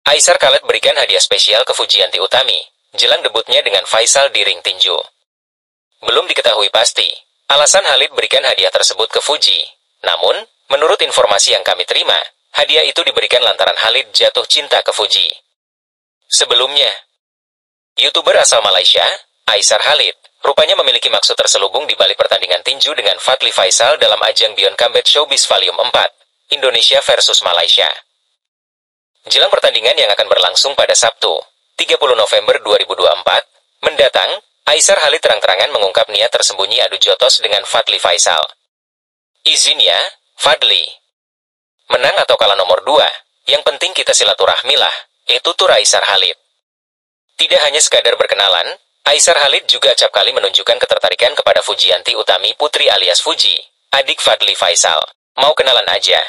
Aisar Khalid berikan hadiah spesial ke Fujianti Utami, jelang debutnya dengan Faisal di ring tinju. Belum diketahui pasti, alasan Khalid berikan hadiah tersebut ke Fuji. Namun, menurut informasi yang kami terima, hadiah itu diberikan lantaran Khalid jatuh cinta ke Fuji. Sebelumnya, YouTuber asal Malaysia, Aisar Khalid, rupanya memiliki maksud terselubung di balik pertandingan tinju dengan Fadly Faisal dalam ajang Beyond Combat Showbiz Volume 4, Indonesia versus Malaysia. Jelang pertandingan yang akan berlangsung pada Sabtu, 30 November 2024, mendatang, Aisar Khalid terang-terangan mengungkap niat tersembunyi adu jotos dengan Fadly Faisal. Izin ya, Fadly. Menang atau kalah nomor 2, yang penting kita silaturahmi lah, tutur Aisar Khalid. Tidak hanya sekadar berkenalan, Aisar Khalid juga acap kali menunjukkan ketertarikan kepada Fujianti Utami Putri alias Fuji, adik Fadly Faisal. Mau kenalan aja.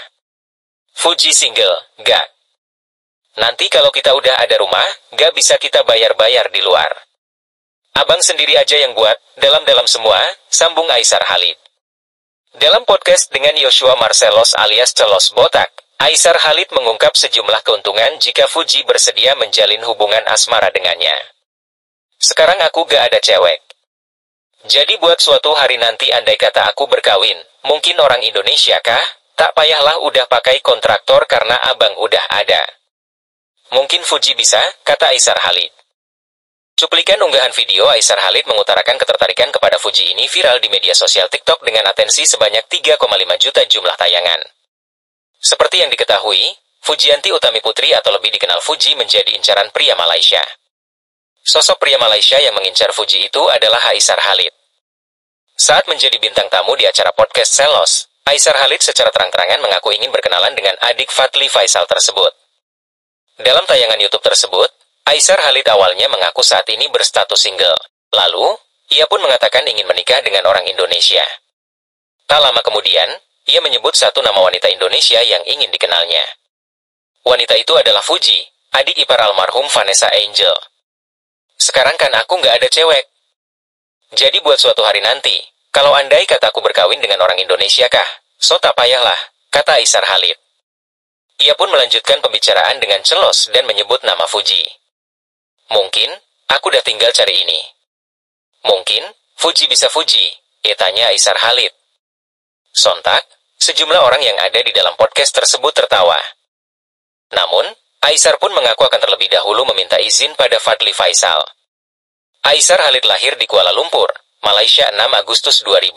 Fuji single, gak. Nanti kalau kita udah ada rumah, gak bisa kita bayar-bayar di luar. Abang sendiri aja yang buat, dalam-dalam semua, sambung Aisar Khalid. Dalam podcast dengan Yoshua Marcelos alias Celos Botak, Aisar Khalid mengungkap sejumlah keuntungan jika Fuji bersedia menjalin hubungan asmara dengannya. Sekarang aku gak ada cewek. Jadi buat suatu hari nanti andai kata aku berkawin, mungkin orang Indonesia kah? Tak payahlah udah pakai kontraktor karena abang udah ada. Mungkin Fuji bisa, kata Aisar Khalid. Cuplikan unggahan video Aisar Khalid mengutarakan ketertarikan kepada Fuji ini viral di media sosial TikTok dengan atensi sebanyak 3,5 juta jumlah tayangan. Seperti yang diketahui, Fujianti Utami Putri atau lebih dikenal Fuji menjadi incaran pria Malaysia. Sosok pria Malaysia yang mengincar Fuji itu adalah Aisar Khalid. Saat menjadi bintang tamu di acara podcast Celos, Aisar Khalid secara terang-terangan mengaku ingin berkenalan dengan adik Fadly Faisal tersebut. Dalam tayangan YouTube tersebut, Aisar Khalid awalnya mengaku saat ini berstatus single. Lalu, ia pun mengatakan ingin menikah dengan orang Indonesia. Tak lama kemudian, ia menyebut satu nama wanita Indonesia yang ingin dikenalnya. Wanita itu adalah Fuji, adik ipar almarhum Vanessa Angel. Sekarang kan aku nggak ada cewek. Jadi buat suatu hari nanti, kalau andai kataku berkawin dengan orang Indonesia kah, so tak payahlah, kata Aisar Khalid. Ia pun melanjutkan pembicaraan dengan celos dan menyebut nama Fuji. Mungkin, aku udah tinggal cari ini. Mungkin, Fuji bisa Fuji, tanya Aisar Khalid. Sontak, sejumlah orang yang ada di dalam podcast tersebut tertawa. Namun, Aisar pun mengaku akan terlebih dahulu meminta izin pada Fadly Faisal. Aisar Khalid lahir di Kuala Lumpur, Malaysia 6 Agustus 2000.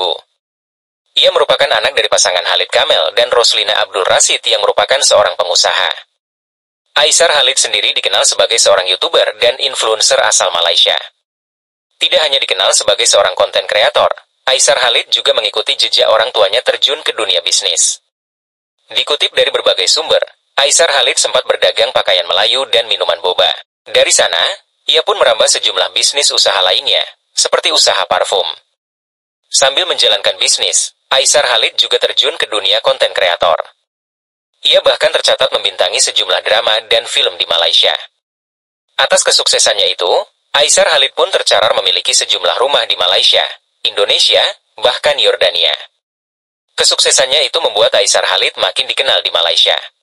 Ia merupakan anak dari pasangan Khalid Kamel dan Roslina Abdul Rasid yang merupakan seorang pengusaha. Aisar Khalid sendiri dikenal sebagai seorang YouTuber dan influencer asal Malaysia. Tidak hanya dikenal sebagai seorang konten kreator, Aisar Khalid juga mengikuti jejak orang tuanya terjun ke dunia bisnis. Dikutip dari berbagai sumber, Aisar Khalid sempat berdagang pakaian Melayu dan minuman boba. Dari sana, ia pun merambah sejumlah bisnis usaha lainnya, seperti usaha parfum. Sambil menjalankan bisnis, Aisar Khalid juga terjun ke dunia konten kreator. Ia bahkan tercatat membintangi sejumlah drama dan film di Malaysia. Atas kesuksesannya itu, Aisar Khalid pun tercarar memiliki sejumlah rumah di Malaysia, Indonesia, bahkan Yordania. Kesuksesannya itu membuat Aisar Khalid makin dikenal di Malaysia.